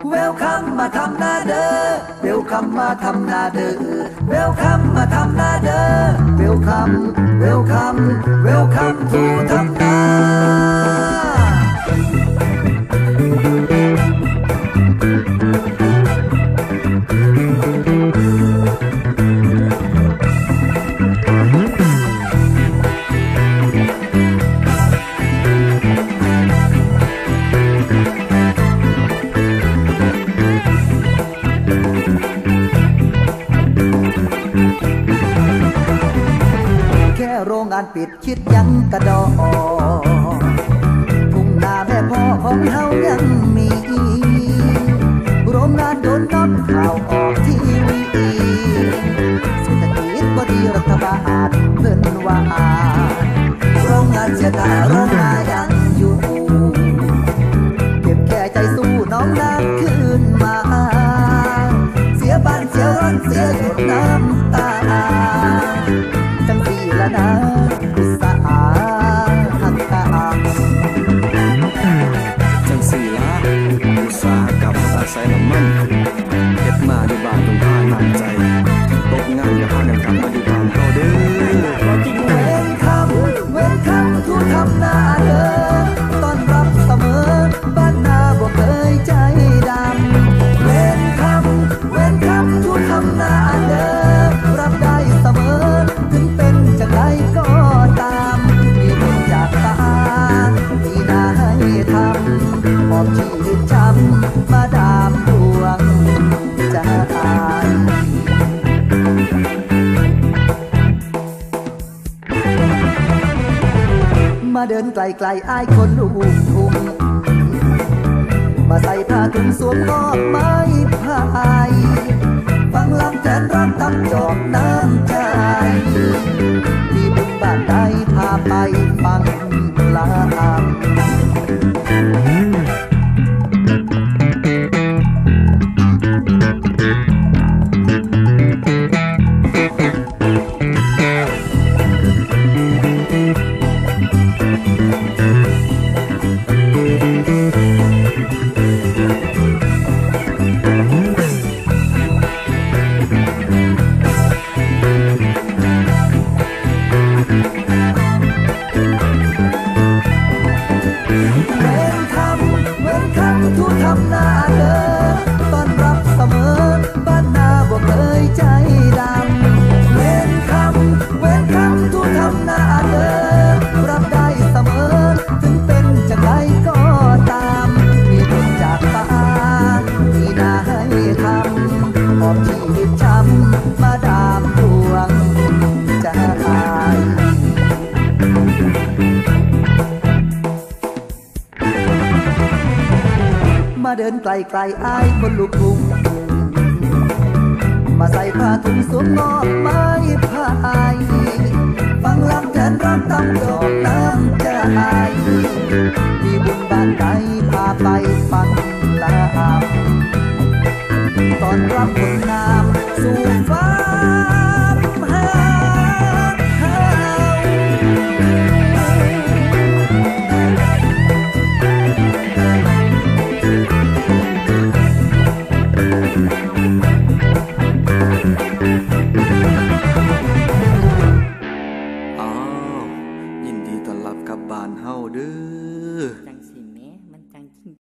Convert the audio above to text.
เวลคัมมาทำนาเด้อเวลคัมมาทำนาเด้อเวลคัมมาทำนาเด้อเวลคัมเวลคัมเวลคัมทูทำนาโรงงานปิดคิดยังกระดอทุ่งนาแม่พ่อของเฮายังมีโรงงานโดนน็อตข่าวออกทีวีเศรษฐกิจบ่ดีรัฐบาลเพิ่นว่าโรงงานเสียท่าโรงงานยังอยู่เก็บแค่ใจสู้น้องน้ำคืนมาเสียบ้านเสียรถเสียหยดน้ำตาจังสี่ละนะอุตสาหักตาจังสี่ละอุตสาหกรรมอาศัยน้ำมันเฮ็ดมาอยู่บ้านตรงท่าหนักใจตกงานอย่าพากันกลับมาอยู่บ้านเฮาเด้อเว้นคำทุกทำหน้าเด้อต้อนรับเสมอบ้านนาบ่เคยใจดำเว้นคำทุกทำหน้าเด้อรับได้เสมอถึงเป็นจังไรก็ตามมีบุญจากตาที่นาให้ทำมอบชีวิตช้ำมาดามดวงใจมาเดินไกลๆอ้ายคนลูกทุ่งมาใส่ผ้าถุงสวมงอกไม้พายฟังลำแทนร้องตำจอกน้ำใจมีบุญบ้านใดพาไปฟังลำทุกทำหน้าเด้อต้อนรับเสมอบ้านนาบ่เคยใจดำเว้นคำทุกทำหน้าเด้อรับได้เสมอถึงเป็นจังไรก็ตามมีบุญจากตาที่นาให้ทำมอบชีวิตช้ำมาดามดวงใจมาเดินไกลๆอ้ายคนลูกทุ่งมาใส่ผ้าถุงสวมงอกไม้พายฟังลำแทนร้องตำดอกน้ำใจมีบุญบ้านใดพาไปฟังลำตอนรับคนงามสู่ฟ้ายินดีต้อนรับกลับบ้านเฮาเด้อ